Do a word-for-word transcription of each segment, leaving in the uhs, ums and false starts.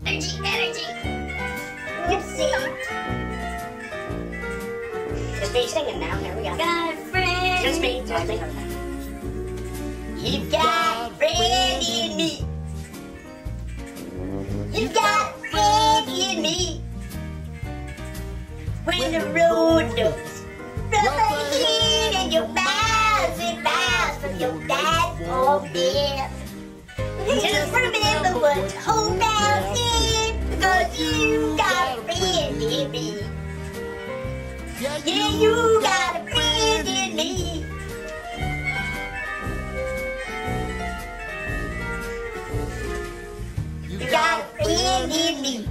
Energy, energy. You see. Just me singing now. Here we go. Got a friend. Just me, just me. You've got a friend in me. You've got a friend in me. When the road goes rough ahead and you're miles and miles from your dad's home bed. Just remember what your whole house is, because you got a friend in me. Yeah, you got a friend in me. You got a friend in me.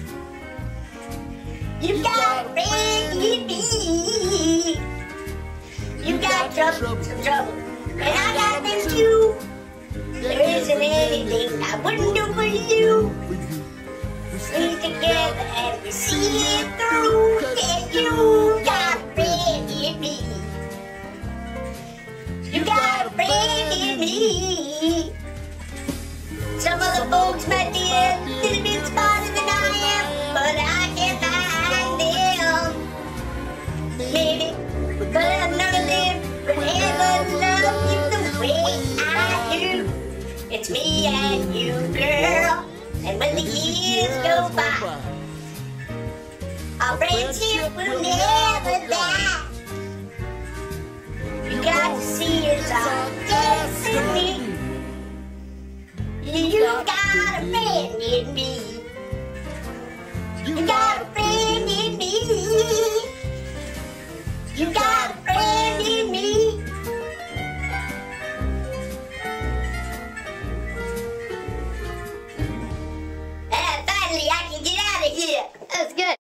You got a friend in me. You got trouble, some trouble, and I got them too. There isn't anything I wouldn't do for you. We stay together and we see it through. Yeah, you got a friend in me. You got a friend in me. Some other folks might be a little bit smarter than I am, but I can't find them. Maybe, but none of them would ever love you the way I do. It's me and you, girl, and when the years go by, our friendship will never die. You got to see it's our destiny. You got a friend in me.